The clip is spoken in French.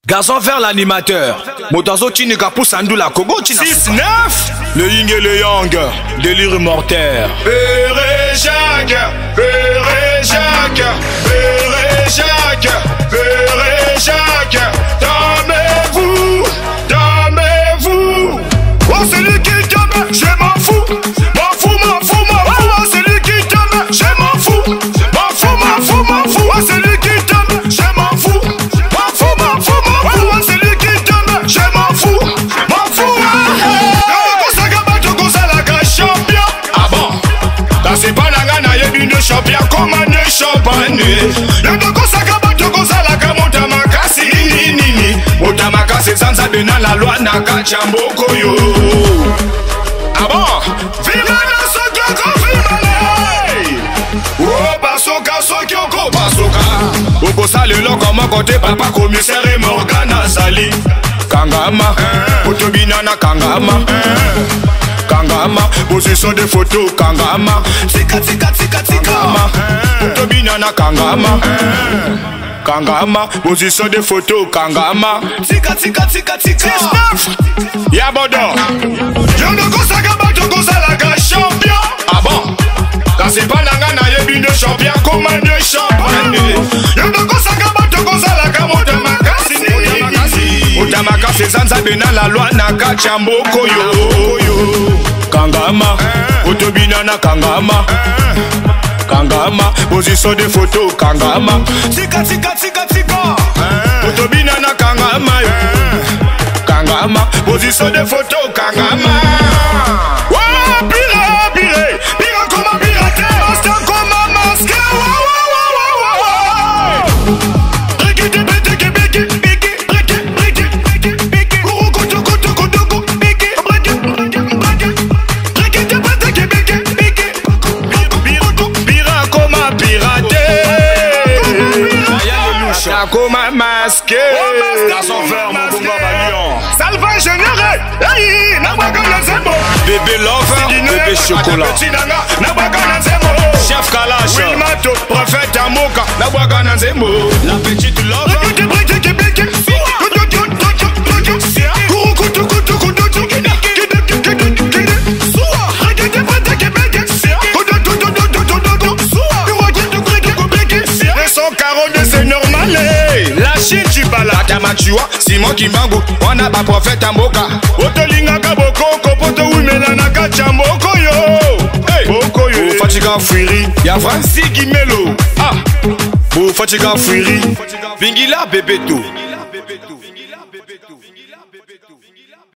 Garçon vers l'animateur. Motazo Chinika pour Sandoula Kogo China. 6-9. Le Ying et le Yang. Délire mortel. Père Jacques, Père Jacques, Père Jacques, Père Jacques. Damez-vous, damez-vous. Oh, c'est lui qui t'aime, je m'en fous. M'en fous, m'en fous, m'en fous. Oh, c'est lui qui t'aime, je m'en fous. M'en fous, m'en fous, m'en fous. Oh, c'est lui qui t'aime, je m'en fous. M'en fous, m'en fous, m'en fous. Oh, c'est lui qui t'aime, je m'en fous. M'en fous. Champion. Ah bon? C'est pas la gana yebi de champion comme un champagne. Y'a ko sakaba toko salaka motamakasi nini. Motamakasi sansa bena la loi na kachamboko yo. Ah bon? Vimana sokoko vimane. Oh basoka sokyoko basoka. Oko sale lo comme côté papa commissaire et Morgana Sali. Kangama, Otobinana Kangama. Kangama, position de photo Kangama. Tika tika tika tika Kangama, Otobinana Kangama. Kangama, position de photo Kangama. Tika tika tika tika 6-9. Yabodo Yondo Kosagaba Toko Salaga champion. Ah bon? C'est pas Nangana yebi de champion comme un de champagne. Yondo Kosagaba Toko Salaga Motamakasi Motamakasi Zanza Bena la loi na kachamboko yo. Kangama, Otobinana Kangama. Kangama, position de photo Kangama. Tika tika tika tika Otobinana Kangama. Kangama, position de photo Kangama. Wow, pire, pire, pire comme pirate, master comme masque. Comme un masqué, garçon ferme, mon bon balion. Salva généré, hey, Nabagana Zembo. Bébé Love, bébé chocolat. Chef Kalash, Wilmato, prophète Amoka, Nabagana Zembo. La petite Love. C'est normal. La Chine tu bala Tamachua, Simon Kimbangu, on a pas prophète Amboka. Otolinga kaboko, kopoto wimela na kachamboko yo. Hey, boko yo. Fatiga Fuiri, ya Francis Gimelo. Ah, Fatiga Fuiri. Bingila Bebeto.